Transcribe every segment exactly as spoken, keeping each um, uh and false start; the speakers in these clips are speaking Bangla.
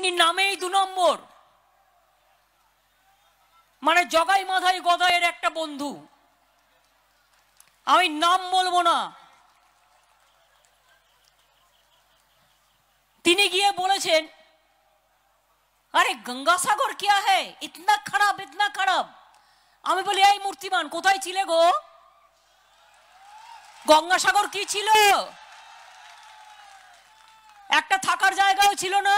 তিনি নামেই দু নম্বর, মানে জগাই মাধাই গদাইয়ের একটা বন্ধু। আমি নাম বলবো না। তিনি গিয়ে বলেছেন, আরে গঙ্গাসাগর কিয়া হ্যায়, ইতনা খারাপ ইতনা খারাপ। আমি বলি, এই মূর্তিমান কোথায় ছিলে গো? গঙ্গাসাগর কি ছিল? একটা থাকার জায়গাও ছিল না।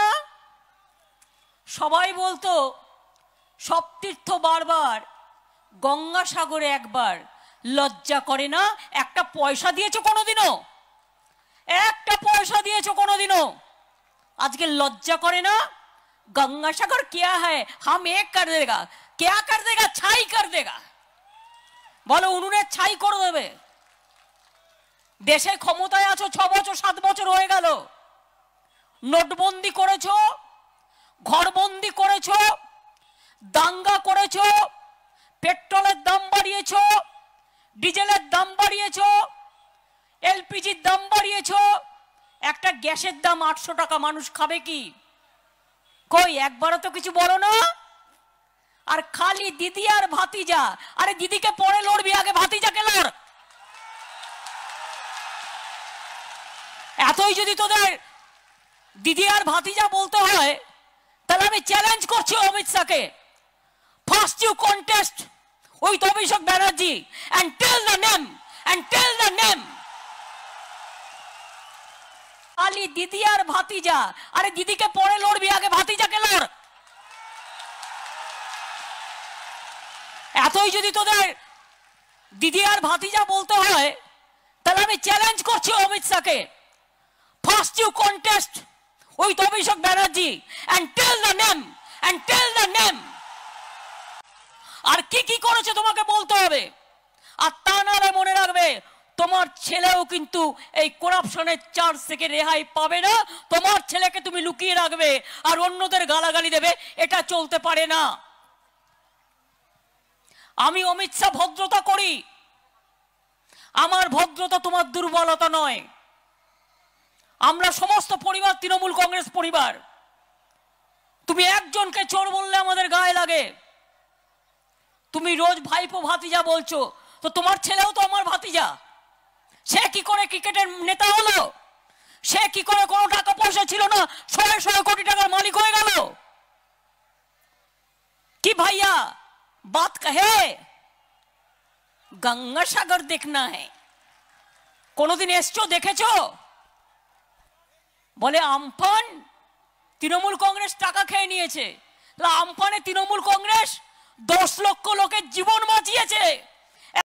সবাই বলতো সব তীর্থ বারবার, গঙ্গাসাগরে একবার। লজ্জা করে না? একটা পয়সা দিয়েছো কোনোদিনও? একটা পয়সা দিয়েছো কোনোদিনও? আজকে লজ্জা করে না? গঙ্গাসাগর क्या है, हम एक कर देगा, क्या कर देगा, ছাই कर देगा। বলো উনুনে ছাই করে দেবে। দেশে ক্ষমতায় আছো ছ বছর সাত বছর হয়ে গেল, নোটবন্দি করেছো, ঘরবন্দি করেছো, দাঙ্গা করেছো, পেট্রোলের দাম বাড়িয়েছো, ডিজেলের দাম বাড়িয়েছো, এলপিজির দাম বাড়িয়েছো। একটা গ্যাসের দাম আটশো টাকা, মানুষ খাবে কি? কই একবারও তো কিছু বলো না। আর খালি দিদি আর ভাতিজা। আরে দিদিকে পরে লড়বি, আগে ভাতিজাকে লড়। এতই যদি তোদের দিদি আর ভাতিজা বলতে হয়, তাহলে আমি চ্যালেঞ্জ করছি অমিত শাহকে, first you contest with Abhishek Banerjee and tell the name and tell the name. খালি দিদি আর ভাতিজা। আরে দিদিকে পরে লড়বি, আগে ভাতিজাকে লড়। এতই যদি তোদের দিদি আর ভাতিজা বলতে হয়, তাহলে আমি চ্যালেঞ্জ করছি অমিত শাহকে, first you contest with Abhishek Banerjee and tell the name and tell the name. আর কি কি করেছে তোমাকে বলতে হবে। আর তা নাহলে মনে রাখবে, তোমার ছেলেও কিন্তু এই করাপশনের চার্জ থেকে রেহাই পাবে না। তোমার ছেলেকে তুমি লুকিয়ে রাখবে আর অন্যদের গালাগালি দেবে, এটা চলতে পারে না। আমি অমিত শাহ ভদ্রতা করি, আমার ভদ্রতা তোমার দুর্বলতা নয়। আমরা সমস্ত পরিবার তৃণমূল কংগ্রেস পরিবার। তুমি একজনকে চোর বললে আমাদের গায়ে লাগে। তুমি রোজ ভাইপো ভাতিজা বলছো, তো তোমার ছেলেও তো আমার ভাতিজা। সে কি করে ক্রিকেটের নেতা হলো? সে কি করে কোনো টাকা পয়সা ছিল না শয়ে শয়ে কোটি টাকার মালিক হয়ে গেল? কি ভাইয়া বাত কহে, গঙ্গাসাগর দেখনা হ্যায়। কোনোদিন এসছো, দেখেছো? বলে আমফান তৃণমূল কংগ্রেস টাকা খেয়ে নিয়েছে। আমফানে তৃণমূল কংগ্রেস দশ লক্ষ লোকের জীবন বাঁচিয়েছে।